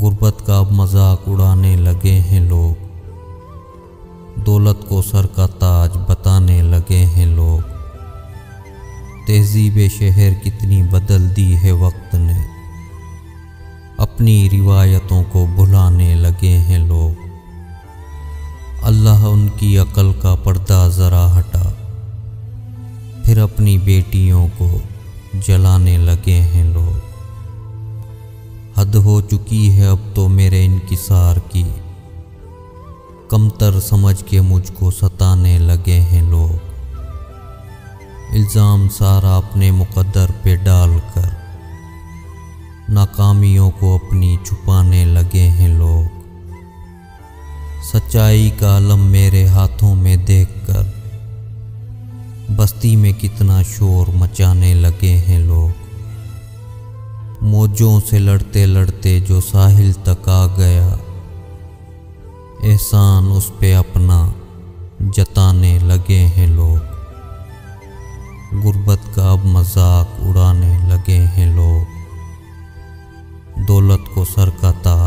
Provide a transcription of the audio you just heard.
गुर्बत का अब मजाक उड़ाने लगे हैं लोग, दौलत को सर का ताज बताने लगे हैं लोग। तहजीब शहर कितनी बदल दी है वक्त ने, अपनी रिवायतों को भुलाने लगे हैं लोग। अल्लाह उनकी अकल का पर्दा ज़रा हटा, फिर अपनी बेटियों को जलाने लगे हैं लोग। हद हो चुकी है अब तो मेरे इंकिसार की, कमतर समझ के मुझको सताने लगे हैं लोग। इल्ज़ाम सारा अपने मुकद्दर पे डालकर नाकामियों को अपनी छुपाने लगे हैं लोग। सच्चाई का आलम मेरे हाथों में देखकर बस्ती में कितना शोर मचाने लगे हैं लोग। मौजों से लड़ते लड़ते जो साहिल तक आ गया, एहसान उस पे अपना जताने लगे हैं लोग। गुर्बत का अब मजाक उड़ाने लगे हैं लोग, दौलत को सर का ताज